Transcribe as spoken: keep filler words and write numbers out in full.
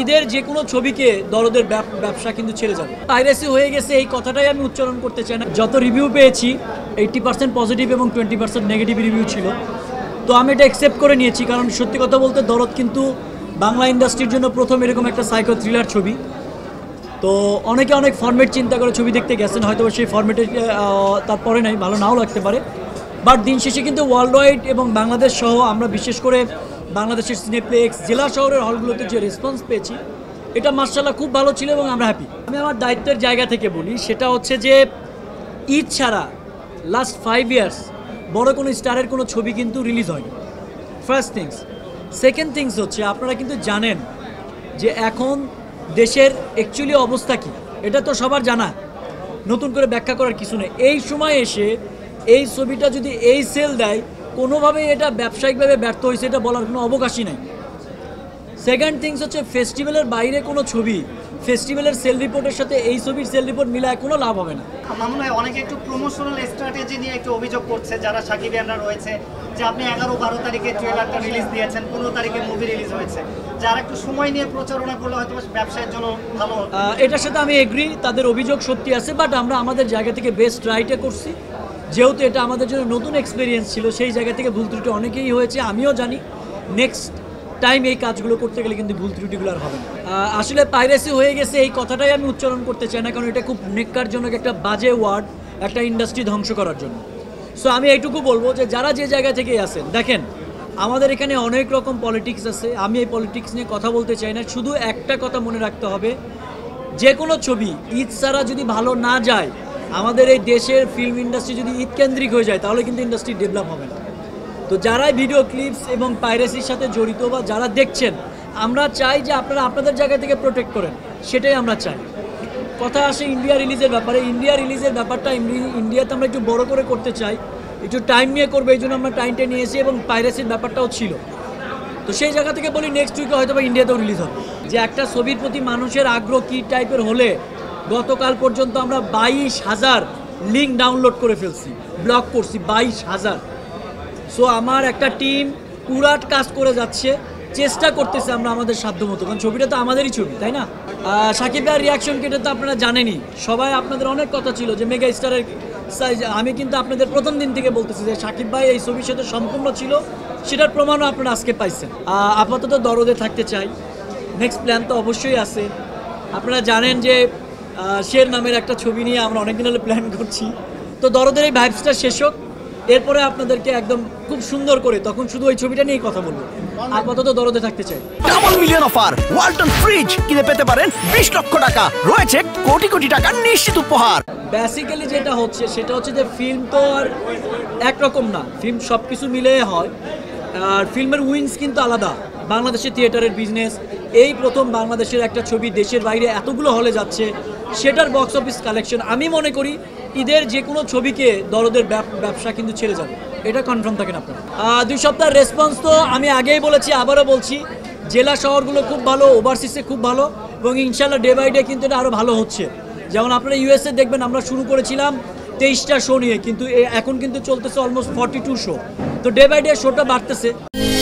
ঈদের যে কোনো ছবিকে দরদের ব্যবসা কিন্তু ছেড়ে যাবে। পাইরেসি হয়ে গেছে এই কথাটাই আমি উচ্চারণ করতে চাই না। যত রিভিউ পেয়েছি এইট্টি পার্সেন্ট পজিটিভ এবং টোয়েন্টি পার্সেন্ট নেগেটিভ রিভিউ ছিল, তো আমি এটা অ্যাকসেপ্ট করে নিয়েছি। কারণ সত্যি কথা বলতে দরদ কিন্তু বাংলা ইন্ডাস্ট্রির জন্য প্রথম এরকম একটা সাইকো থ্রিলার ছবি। তো অনেকে অনেক ফরম্যাট চিন্তা করে ছবি দেখতে গেছেন, হয়তো সেই ফরম্যাটে তারপরে নাই, ভালো নাও লাগতে পারে। বাট দিন শেষে কিন্তু ওয়ার্ল্ড ওয়াইড এবং বাংলাদেশ সহ আমরা বিশেষ করে বাংলাদেশের সিনেপ্লেক্স জেলা শহরের হলগুলোতে যে রেসপন্স পেয়েছি এটা মাশাআল্লাহ খুব ভালো ছিল এবং আমরা হ্যাপি। আমি আমার দায়িত্বের জায়গা থেকে বলি, সেটা হচ্ছে যে ঈদ ছাড়া লাস্ট ফাইভ ইয়ার্স বড় কোনো স্টারের কোনো ছবি কিন্তু রিলিজ হয়নি, ফার্স্ট থিংস। সেকেন্ড থিংস হচ্ছে আপনারা কিন্তু জানেন যে এখন দেশের অ্যাকচুয়ালি অবস্থা কী, এটা তো সবার জানা, নতুন করে ব্যাখ্যা করার কিছু নেই। এই সময় এসে এই ছবিটা যদি এই সেল দেয়, কোনোভাবেই এটা ব্যবসায়িকভাবে ব্যর্থ হয়েছে এটা বলার কোনো অবকাশই নেই। সেকেন্ড থিংস হচ্ছে ফেস্টিভ্যালের বাইরে কোনো ছবি ফেস্টিভ্যালের সেল রিপোর্টের সাথে এই ছবির সেল রিপোর্ট মিলায় কোনো লাভ হবে না। আমার মনে হয় অনেকে একটু প্রমোশনাল স্ট্র্যাটেজি নিয়ে একটু অভিযোগ করছে যারা সাকিবিয়ানরা রয়েছে, যে আপনি এগারো বারো তারিখে ট্রেলারটা রিলিজ দিয়েছেন, পনেরো তারিখে মুভি রিলিজ হয়েছে, যারা একটু সময় নিয়ে প্রচারণা করলে হয়তো ব্যবসায়ের জন্য ভালো। এটার সাথে আমি এগ্রি, তাদের অভিযোগ সত্যি আছে, বাট আমরা আমাদের জায়গা থেকে বেস্ট ট্রাইটা করছি। যেহেতু এটা আমাদের জন্য নতুন এক্সপিরিয়েন্স ছিল, সেই জায়গা থেকে ভুল ত্রুটি অনেকেই হয়েছে, আমিও জানি। নেক্সট টাইম এই কাজগুলো করতে গেলে কিন্তু ভুল ত্রুটিগুলো আর হবে না। আসলে পাইরেসি হয়ে গেছে এই কথাটাই আমি উচ্চারণ করতে চাই না, কারণ এটা খুব নেককারজনক একটা বাজে ওয়ার্ড একটা ইন্ডাস্ট্রি ধ্বংস করার জন্য। সো আমি এইটুকু বলবো যে যারা যে জায়গা থেকেই আসেন, দেখেন আমাদের এখানে অনেক রকম পলিটিক্স আছে, আমি এই পলিটিক্স নিয়ে কথা বলতে চাই না। শুধু একটা কথা মনে রাখতে হবে, যে কোনো ছবি ঈদ ছাড়া যদি ভালো না যায়, আমাদের এই দেশের ফিল্ম ইন্ডাস্ট্রি যদি ঈদ কেন্দ্রিক হয়ে যায়, তাহলে কিন্তু ইন্ডাস্ট্রি ডেভেলপ হবে না। তো যারা ভিডিও ক্লিপস এবং পাইরেসির সাথে জড়িত বা যারা দেখছেন, আমরা চাই যে আপনারা আপনাদের জায়গা থেকে প্রোটেক্ট করেন, সেটাই আমরা চাই। কথা আসে ইন্ডিয়া রিলিজের ব্যাপারে, ইন্ডিয়া রিলিজের ব্যাপারটা ইন্ডিয়াতে আমরা একটু বড় করে করতে চাই, একটু টাইম নিয়ে করবো, এই জন্য আমরা টাইমটা নিয়েছি এবং পাইরেসির ব্যাপারটাও ছিল। তো সেই জায়গা থেকে বলি নেক্সট উইকে হয়তো বা ইন্ডিয়াতেও রিলিজ হবে। যে একটা ছবির প্রতি মানুষের আগ্রহ কী টাইপের হলে, গতকাল পর্যন্ত আমরা বাইশ হাজার লিঙ্ক ডাউনলোড করে ফেলছি, ব্লক করছি বাইশ হাজার। সো আমার একটা টিম পুরাট কাজ করে যাচ্ছে, চেষ্টা করতেছে আমরা আমাদের সাধ্যমতো, কারণ ছবিটা তো আমাদেরই ছবি, তাই না? সাকিব ভাইয়ের রিয়াকশন কেটে তো আপনারা জানেনই, সবাই আপনাদের অনেক কথা ছিল যে মেগা স্টারের সাইজ। আমি কিন্তু আপনাদের প্রথম দিন থেকে বলতেছি যে সাকিব ভাই এই ছবির সাথে সম্পূর্ণ ছিল, সেটার প্রমাণও আপনারা আজকে পাইছেন। আপাতত দরদে থাকতে চাই, নেক্সট প্ল্যান তো অবশ্যই আছে। আপনারা জানেন যে শের নামের একটা ছবি নিয়ে আমরা অনেকদিন হলে প্ল্যান করছি, তো দরদের এই ভাইবসটা শেষ হোক, এরপরে আপনাদেরকে একদম খুব সুন্দর করে তখন শুধু ওই ছবিটা নিয়েই কথা বলবো। আপাতত দরদে থাকতে চাই। Double million offer, Walton fridge কিনে পেতে পারেন বিশ লক্ষ টাকা, রয়েছে কোটি কোটি টাকার নিশ্চিত উপহার। বেসিক্যালি যেটা হচ্ছে সেটা হচ্ছে যে ফিল্ম তো আর একরকম না, ফিল্ম সব কিছু মিলে হয়, আর ফিল্মের উইংস কিন্তু আলাদা। বাংলাদেশের থিয়েটারের বিজনেস, এই প্রথম বাংলাদেশের একটা ছবি দেশের বাইরে এতগুলো হলে যাচ্ছে, সেটার বক্স অফিস কালেকশন, আমি মনে করি ঈদের যে কোনো ছবিকে দরদের ব্যবসা কিন্তু ছেড়ে যাবে, এটা কনফার্ম থাকেন আপনারা। দুই সপ্তাহের রেসপন্স তো আমি আগেই বলেছি, আবারও বলছি, জেলা শহরগুলো খুব ভালো, ওভারসিসে খুব ভালো, এবং ইনশাল্লাহ ডে বাই ডে কিন্তু এটা আরও ভালো হচ্ছে। যেমন আপনারা ইউএসএ দেখবেন, আমরা শুরু করেছিলাম তেইশটা শো নিয়ে, কিন্তু এখন কিন্তু চলতেছে অলমোস্ট ফর্টি টু শো, তো ডে বাই ডে শোটা বাড়তেছে।